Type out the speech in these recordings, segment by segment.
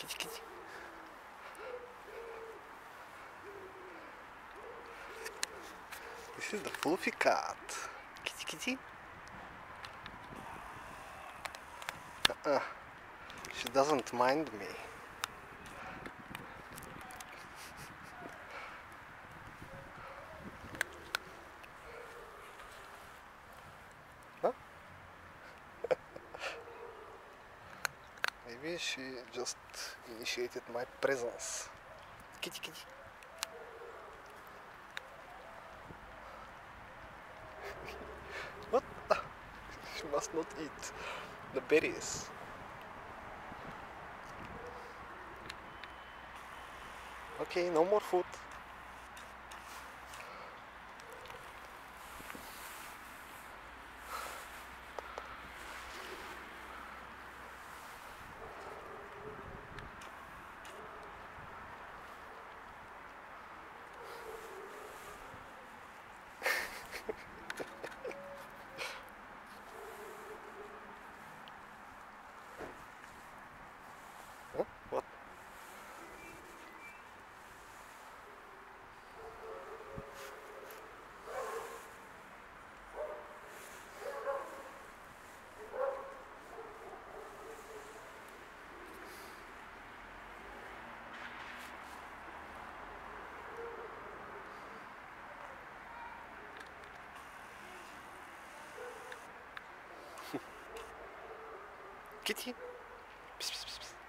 Kitty, kitty. This is the fluffy cat. Kitty, kitty. She doesn't mind me. Huh? Maybe she just initiated my presence. Kitty, kitty. What? She must not eat the berries. Okay, no more food. Huh? What? Kitty? Psst, psst, psst, psst.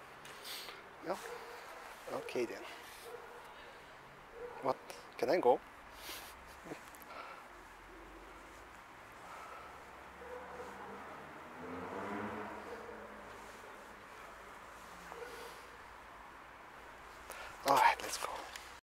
Yeah. Okay then. What? Can I go?